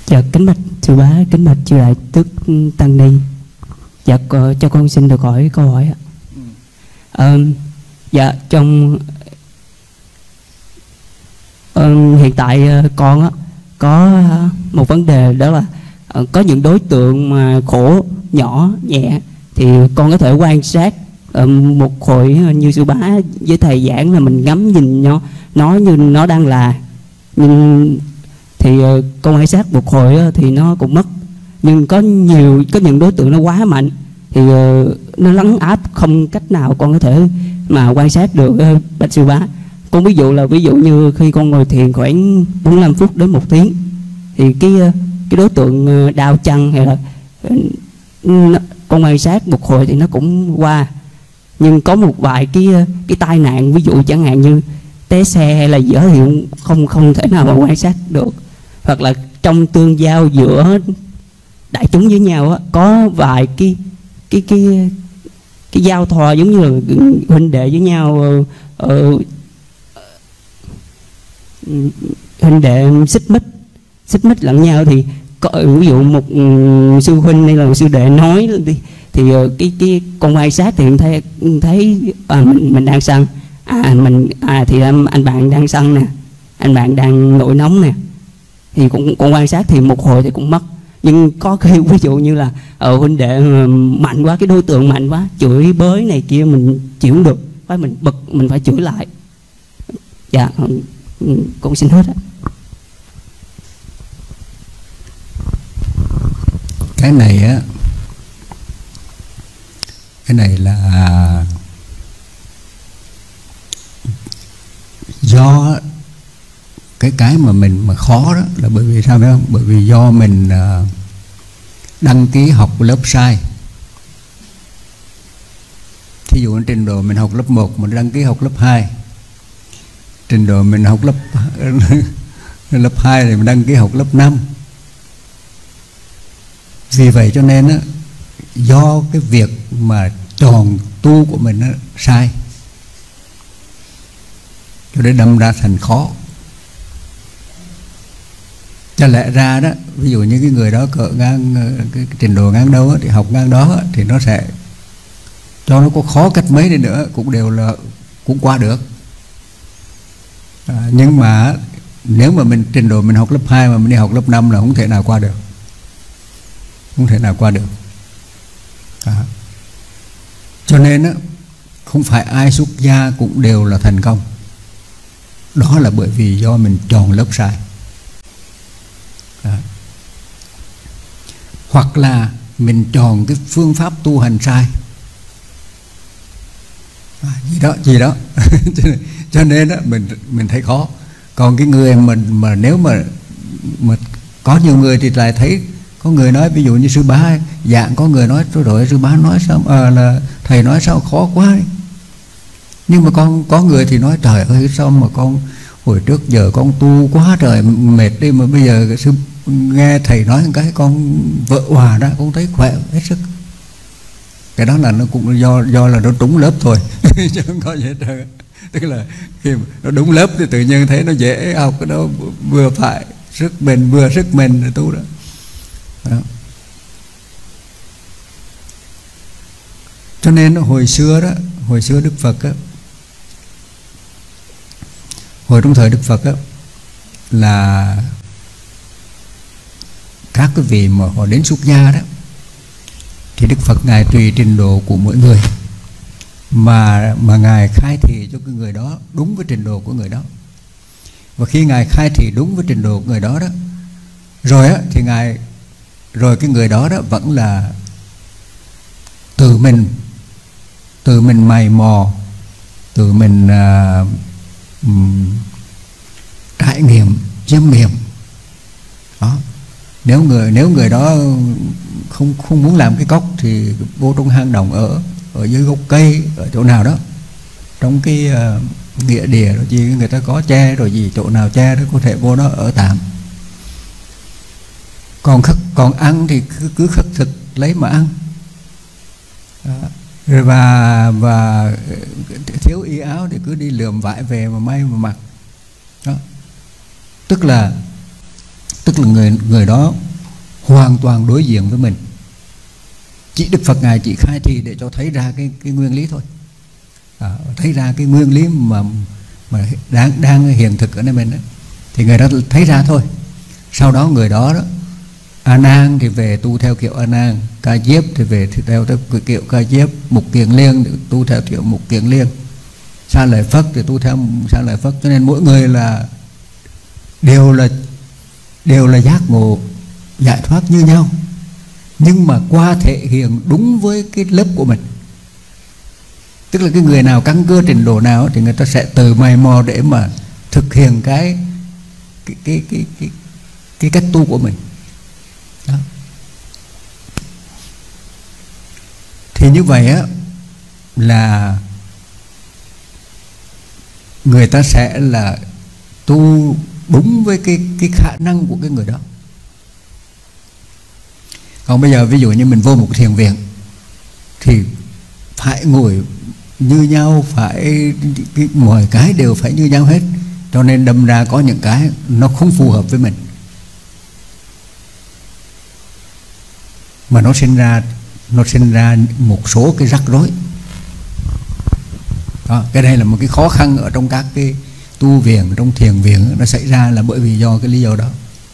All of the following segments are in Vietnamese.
Dạ kính bạch sư bá, kính bạch chư đại đức tăng ni. Dạ cho con xin được hỏi câu hỏi ạ. Dạ trong hiện tại con á có một vấn đề, đó là có những đối tượng mà khổ nhỏ nhẹ thì con có thể quan sát một hồi như sư bá với thầy giảng là mình ngắm nhìn nó như nó đang là, nhưng thì con quan sát một hồi thì nó cũng mất. Nhưng có những đối tượng nó quá mạnh thì nó lấn áp không cách nào con có thể mà quan sát được. Bạch sư bá, con ví dụ như khi con ngồi thiền khoảng 45 phút đến 1 tiếng thì cái đối tượng đau chân hay là con quan sát một hồi thì nó cũng qua. Nhưng có một vài cái tai nạn, ví dụ chẳng hạn như té xe hay là dở thì không thể nào mà quan sát được. Hoặc là trong tương giao giữa đại chúng với nhau á, có vài cái giao thoa giống như là huynh đệ với nhau, huynh đệ xích mích lẫn nhau thì có, ví dụ một sư huynh hay là một sư đệ nói thì cái con quan sát thì thấy mình đang sân, thì anh bạn đang sân nè, anh bạn đang nổi nóng nè, thì con quan sát thì một hồi thì cũng mất. Nhưng có khi ví dụ như là huynh đệ mạnh quá, cái đối tượng mạnh quá, chửi bới này kia mình chịu không được, phải mình bực, mình phải chửi lại. Dạ con xin hết á. Cái này là do cái mà khó đó là bởi vì sao biết không? Bởi vì do mình đăng ký học lớp sai. Thí dụ trình độ mình học lớp 1 mình đăng ký học lớp 2, trình độ mình học lớp 2 thì mình đăng ký học lớp 5. Vì vậy cho nên á, do cái việc mà chọn tu của mình nó sai, cho nên đâm ra thành khó. Cho lẽ ra đó, ví dụ như cái người đó cỡ ngang cái trình độ ngang đâu thì học ngang đó thì nó sẽ, cho nó có khó cách mấy đi nữa cũng đều là cũng qua được. Nhưng mà nếu mà mình trình độ mình học lớp 2 mà mình đi học lớp 5 là không thể nào qua được, không thể nào qua được. Cho nên á, không phải ai xuất gia cũng đều là thành công. Đó là bởi vì do mình chọn lớp sai. Hoặc là mình chọn cái phương pháp tu hành sai. Gì đó cho nên đó, mình thấy khó. Còn cái người mà nếu mà có nhiều người thì lại thấy, có người nói ví dụ như sư bá dạng, có người nói rồi sư bá nói sao là thầy nói sao khó quá đi. Nhưng mà có người thì nói trời ơi sao mà con hồi trước giờ con tu quá trời mệt đi, mà bây giờ sư nghe thầy nói một cái con vợ hòa đó, con thấy khỏe hết sức. Cái đó là nó cũng do là nó trúng lớp thôi chứ không có gì hết trơn. Tức là khi mà nó đúng lớp thì tự nhiên thấy nó dễ học, cái đó vừa phải sức mình, vừa sức mình để tu đó. Cho nên hồi xưa Đức Phật á, hồi trong thời Đức Phật á, là các cái vị mà họ đến xuất gia đó thì Đức Phật Ngài tùy trình độ của mỗi người mà Ngài khai thị cho cái người đó đúng với trình độ của người đó. Và khi Ngài khai thị đúng với trình độ của người đó đó, rồi á thì rồi cái người đó đó vẫn là tự mình mày mò, tự mình trải nghiệm, chiêm nghiệm đó. Nếu người đó không muốn làm cái cốc thì vô trong hang động, ở dưới gốc cây, ở chỗ nào đó trong cái nghĩa địa rồi gì người ta có tre rồi gì, chỗ nào tre đó có thể vô đó ở tạm. Còn ăn thì cứ khất thực lấy mà ăn. Rồi và thiếu y áo thì cứ đi lượm vải về mà may mà mặc đó. Tức tức là người đó hoàn toàn đối diện với mình. Chỉ Đức Phật Ngài chỉ khai thị để cho thấy ra cái nguyên lý thôi, thấy ra cái nguyên lý mà đang hiện thực ở nơi mình đó, thì người đó thấy ra thôi. Sau đó người đó A Nan thì về tu theo kiểu A Nan, Ca Diếp thì về theo kiểu Ca Diếp, Mục Kiền Liên thì tu theo kiểu Mục Kiền Liên, Sa Lợi Phất thì tu theo Sa Lợi Phất. Cho nên mỗi người là đều là giác ngộ giải thoát như nhau, nhưng mà qua thể hiện đúng với cái lớp của mình. Tức là cái người nào căn cơ trình độ nào thì người ta sẽ tự mày mò để mà thực hiện cái cách tu của mình đó. Thì như vậy á là người ta sẽ là tu đúng với cái khả năng của cái người đó. Còn bây giờ ví dụ như mình vô một thiền viện thì phải ngồi như nhau, phải mọi cái đều phải như nhau hết, cho nên đâm ra có những cái nó không phù hợp với mình, mà nó sinh ra một số cái rắc rối đó. Cái đây là một cái khó khăn ở trong các cái tu viện, trong thiền viện, nó xảy ra là bởi vì do cái lý do đó.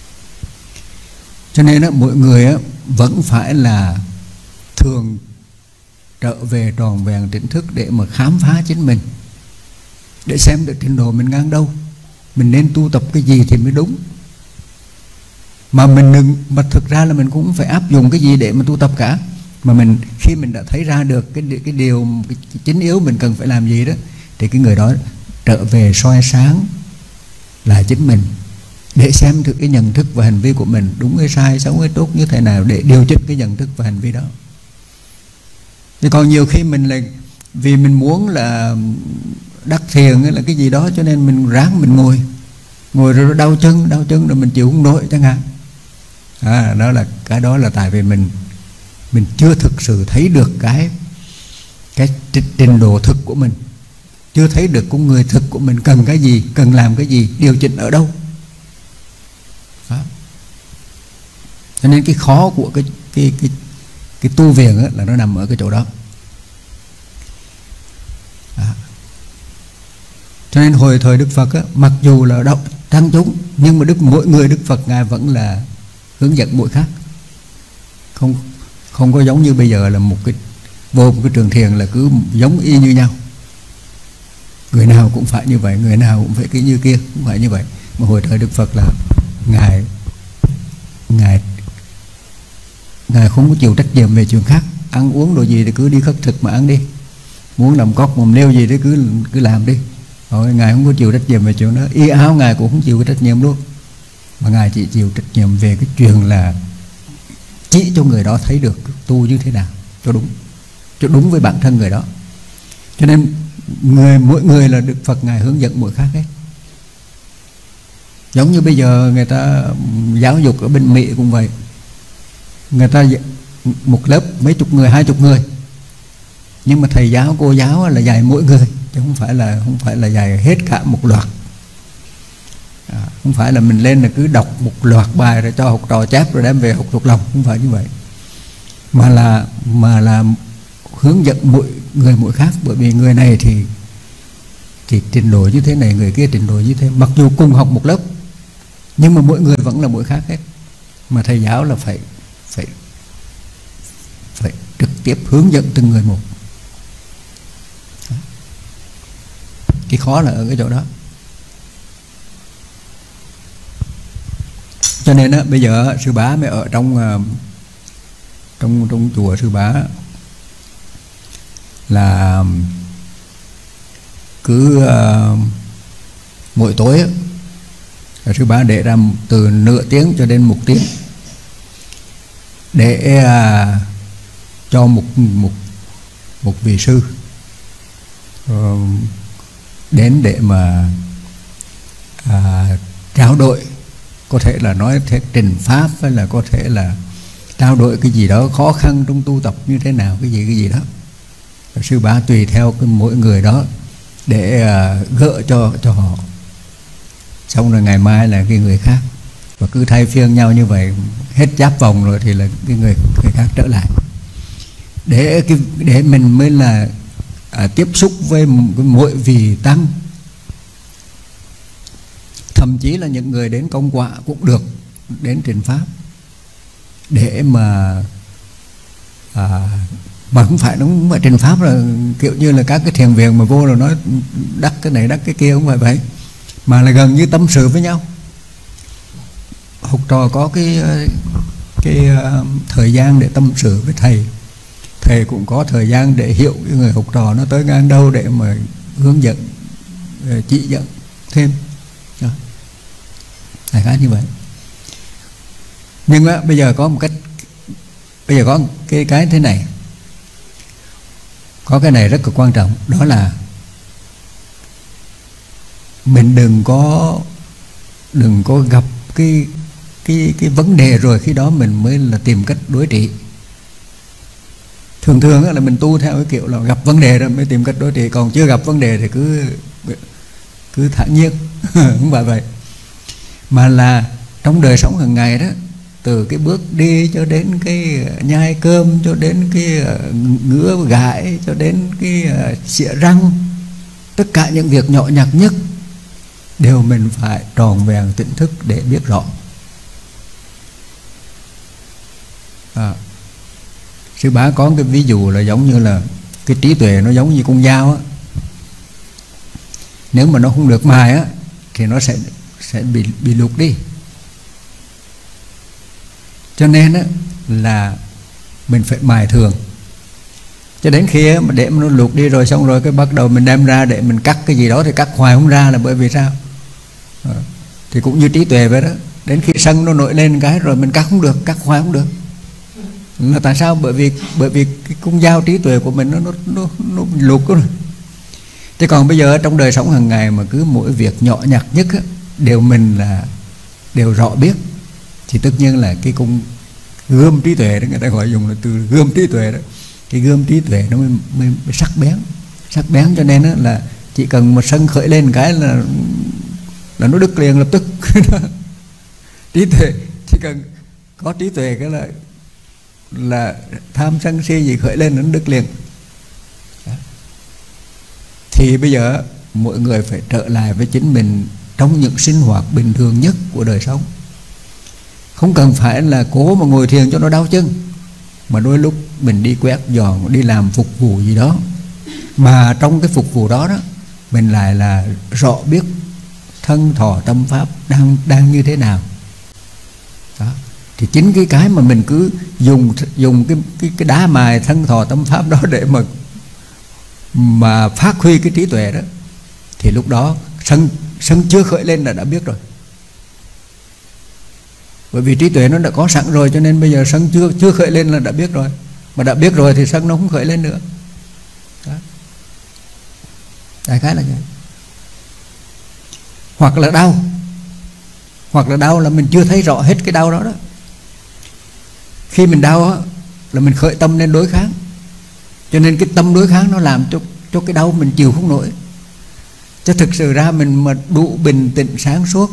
Cho nên mỗi người vẫn phải là thường trở về tròn vẹn tỉnh thức để mà khám phá chính mình, để xem được trình độ mình ngang đâu, mình nên tu tập cái gì thì mới đúng. Mà mà thực ra là mình cũng không phải áp dụng cái gì để mà tu tập cả, mà khi mình đã thấy ra được cái điều cái chính yếu mình cần phải làm gì đó, thì cái người đó trở về soi sáng là chính mình, để xem được cái nhận thức và hành vi của mình đúng hay sai, xấu hay tốt như thế nào, để điều chỉnh cái nhận thức và hành vi đó. Thì còn nhiều khi mình là vì mình muốn là đắc thiền hay là cái gì đó, cho nên mình ráng mình ngồi rồi đau chân rồi mình chịu không nổi chẳng hạn. Đó là tại vì mình chưa thực sự thấy được cái trình độ thực của mình, chưa thấy được con người thực của mình cần cái gì, cần làm cái gì, điều chỉnh ở đâu đó. Cho nên cái khó của cái tu viện là nó nằm ở cái chỗ đó. Cho nên hồi thời Đức Phật mặc dù là đọc tăng chúng, nhưng mà mỗi người Đức Phật Ngài vẫn là hướng dẫn mỗi khác, không có giống như bây giờ là vô một cái trường thiền là cứ giống y như nhau, người nào cũng phải như vậy, người nào cũng phải cái như kia, cũng phải như vậy. Mà hồi thời Đức Phật là Ngài không có chịu trách nhiệm về chuyện khác, ăn uống đồ gì thì cứ đi khất thực mà ăn đi, muốn làm cóc mồm nêu gì thì cứ làm đi. Rồi Ngài không có chịu trách nhiệm về chuyện đó, y áo Ngài cũng không chịu cái trách nhiệm luôn, mà Ngài chỉ chịu trách nhiệm về cái chuyện là chỉ cho người đó thấy được tu như thế nào cho đúng với bản thân người đó. Cho nên mỗi người là Đức Phật Ngài hướng dẫn mỗi khác hết. Giống như bây giờ người ta giáo dục ở bên Mỹ cũng vậy, người ta một lớp mấy chục người, 20 người, nhưng mà thầy giáo cô giáo là dạy mỗi người, chứ không phải là dạy hết cả một loạt. Không phải là mình lên là cứ đọc một loạt bài rồi cho học trò chép rồi đem về học thuộc lòng, không phải như vậy, mà là hướng dẫn mỗi người mỗi khác. Bởi vì người này thì trình độ như thế này, người kia trình độ như thế, mặc dù cùng học một lớp nhưng mà mỗi người vẫn là mỗi khác hết. Mà thầy giáo là phải trực tiếp hướng dẫn từng người một. Cái khó là ở cái chỗ đó. Cho nên bây giờ Sư Bá mới ở trong chùa Sư Bá là cứ mỗi tối Sư Bá để ra từ nửa tiếng cho đến 1 tiếng để cho một vị sư đến để mà trao đổi, có thể là nói thế trình pháp, hay là có thể là trao đổi cái gì đó khó khăn trong tu tập như thế nào, cái gì đó. Sư Bá tùy theo mỗi người đó để gỡ cho họ. Xong rồi ngày mai là cái người khác. và cứ thay phiên nhau như vậy, hết giáp vòng rồi thì là cái người khác trở lại, để mình mới là tiếp xúc với mỗi vị tăng. Thậm chí là những người đến công quả cũng được, đến truyền pháp, để mà không phải đúng mà truyền pháp là kiểu như là các cái thiền viện mà vô rồi nói đắc cái này đắc cái kia, không phải vậy, mà là gần như tâm sự với nhau. Học trò có cái thời gian để tâm sự với thầy, thầy cũng có thời gian để hiểu cái người học trò nó tới ngang đâu để mà hướng dẫn, chỉ dẫn thêm. Đại khái như vậy. Nhưng mà bây giờ có một cách, bây giờ có cái thế này, có cái này rất là quan trọng, đó là mình đừng có gặp cái vấn đề rồi khi đó mình mới là tìm cách đối trị. Thường thường là mình tu theo cái kiểu là gặp vấn đề rồi mới tìm cách đối trị, còn chưa gặp vấn đề thì cứ thản nhiên. Không phải vậy, mà là trong đời sống hàng ngày đó, từ cái bước đi cho đến cái nhai cơm, cho đến cái ngứa gãi, cho đến cái xỉa răng, tất cả những việc nhỏ nhặt nhất đều mình phải tròn vẹn tỉnh thức để biết rõ. Sư Bá có cái ví dụ là giống như là cái trí tuệ nó giống như con dao á, nếu mà nó không được mài á thì nó sẽ bị lục đi. Cho nên á là mình phải mài thường, cho đến khi mà để mà nó lục đi rồi, xong rồi cái bắt đầu mình đem ra để mình cắt cái gì đó thì cắt hoài không ra, là bởi vì sao? Thì cũng như trí tuệ vậy đó, đến khi sân nó nổi lên cái rồi mình cắt không được, cắt hoài không được. Là tại sao? Bởi vì cái con dao trí tuệ của mình nó lục rồi. Chứ còn bây giờ trong đời sống hàng ngày mà cứ mỗi việc nhỏ nhặt nhất á, đều rõ biết, thì tất nhiên là cái con gươm trí tuệ đó, người ta gọi dùng là từ gươm trí tuệ đó, cái gươm trí tuệ nó mới sắc bén, cho nên đó là chỉ cần một sân khởi lên cái là nó đứt liền lập tức. Trí tuệ chỉ cần có trí tuệ cái là tham sân si gì khởi lên nó đứt liền. Thì bây giờ mỗi người phải trở lại với chính mình trong những sinh hoạt bình thường nhất của đời sống. Không cần phải là cố mà ngồi thiền cho nó đau chân, mà đôi lúc mình đi quét dọn, đi làm phục vụ gì đó, mà trong cái phục vụ đó mình lại là rõ biết thân thọ tâm pháp đang như thế nào đó. Thì chính cái mà mình cứ dùng cái đá mài thân thọ tâm pháp đó để mà phát huy cái trí tuệ đó, thì lúc đó sân chưa khởi lên là đã biết rồi. Bởi vì trí tuệ nó đã có sẵn rồi, cho nên bây giờ sân chưa khởi lên là đã biết rồi. Mà đã biết rồi thì sân nó không khởi lên nữa đó. Đại khái là vậy. Hoặc là đau là mình chưa thấy rõ hết cái đau đó đó. Khi mình đau á, là mình khởi tâm lên đối kháng, cho nên cái tâm đối kháng nó làm cho cái đau mình chịu không nổi. Chứ thực sự ra mình mà đủ bình tĩnh sáng suốt,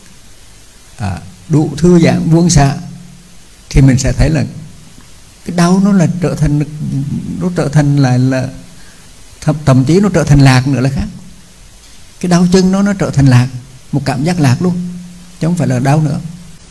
đủ thư giãn buông xả, thì mình sẽ thấy là cái đau nó là trở thành lại là thậm chí nó trở thành lạc nữa là khác. Cái đau chân nó trở thành lạc, một cảm giác lạc luôn, chứ không phải là đau nữa.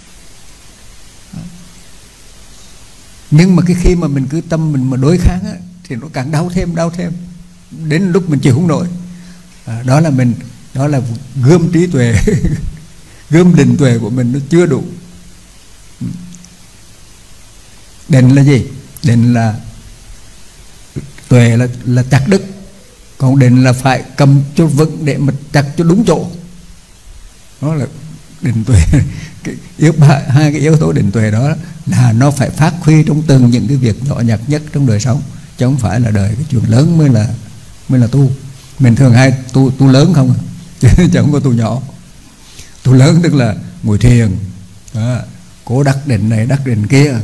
Nhưng mà khi mà mình cứ tâm mình mà đối kháng á, thì nó càng đau thêm đến lúc mình chịu không nổi. Đó là gươm trí tuệ gươm định tuệ của mình nó chưa đủ. Định là gì? Định là tuệ là chặt đứt, còn định là phải cầm cho vững để mà chặt cho đúng chỗ. Đó là định tuệ. Hai cái yếu tố định tuệ đó là nó phải phát huy trong từng những cái việc nhỏ nhặt nhất trong đời sống, chứ không phải là đời cái chuyện lớn mới là tu. Mình thường hay tu lớn không, chứ không có tu nhỏ. Tu lớn tức là ngồi thiền, cố đắc định này đắc định kia,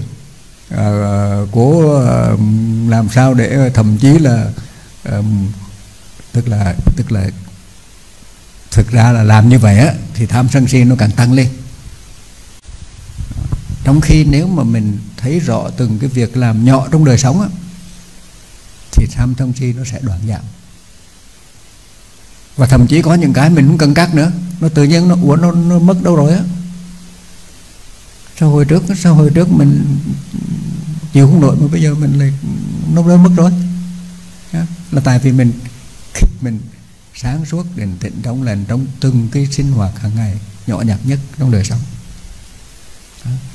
cố làm sao để thậm chí là tức là thực ra là làm như vậy á thì tham sân si nó càng tăng lên. Trong khi nếu mà mình thấy rõ từng cái việc làm nhỏ trong đời sống á, thì tham sân si nó sẽ đoạn giảm. Và thậm chí có những cái mình không cần cắt nữa, nó tự nhiên nó mất đâu rồi á. Sao hồi trước mình chịu không nổi mà bây giờ mình lại nó mất rồi. Là tại vì mình sáng suốt, định tĩnh, trong lành trong từng cái sinh hoạt hàng ngày nhỏ nhặt nhất trong đời sống.